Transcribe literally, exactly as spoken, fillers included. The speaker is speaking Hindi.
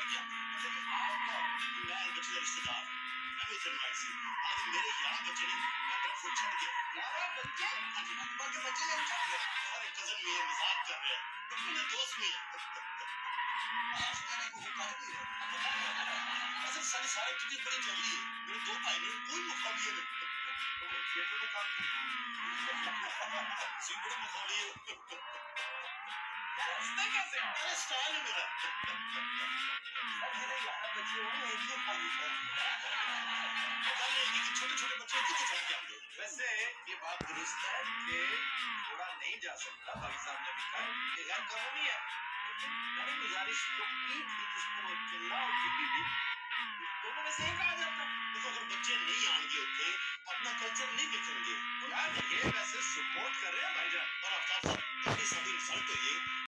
गया अच्छा जी आप कौन मैं बच्चे का रिश्तेदार मैं भी इधर आई सी आज मेरे ग्यारह बच्चे ने मैं घर फुट छड़ गया ग्यारह बच्चे हाँ जी बाकी बच्चे हम छड़ गए सारे कजन में मजाक कर रहे हैं बच्चों में दोस्त में आज मैंने को हुकार भी है असल सारी सारी चीजें बड़ी जल्दी है मेरे दो भाई ने कोई मुखाली है थिएटर में काम करते बड़ा मुखाली है हंसते कैसे हो अरे स्टाइल है मेरा बच्चे हो एक ही खाली है छोटे छोटे बच्चे कितने चढ़ के आते वैसे ये बात दुरुस्त है कि घोड़ा नहीं जा सकता भाई साहब ने भी कहा ये गैर कानूनी है लेकिन मैंने गुजारिश तो की थी जिसको वो चिल्ला उनकी बीवी दोनों में से एक आ जाता देखो अगर बच्चे नहीं आएंगे उठे अपना कल्चर नहीं दिखेंगे यार ये वैसे सपोर्ट कर रहे हैं भाईजान और आप साथ साथ